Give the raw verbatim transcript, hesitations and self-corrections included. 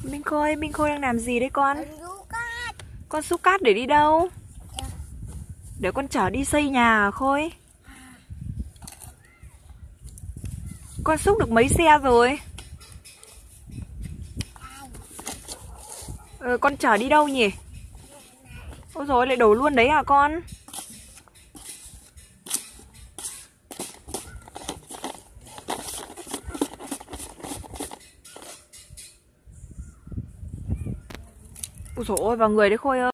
Minh Khôi, Minh Khôi đang làm gì đấy con? Con xúc cát. Con xúc cát để đi đâu? Để con chở đi xây nhà à Khôi? Con xúc được mấy xe rồi? Ờ, con chở đi đâu nhỉ? Ôi rồi lại đổ luôn đấy à con? Ôi dồi ôi, vào người đấy Khôi ơi.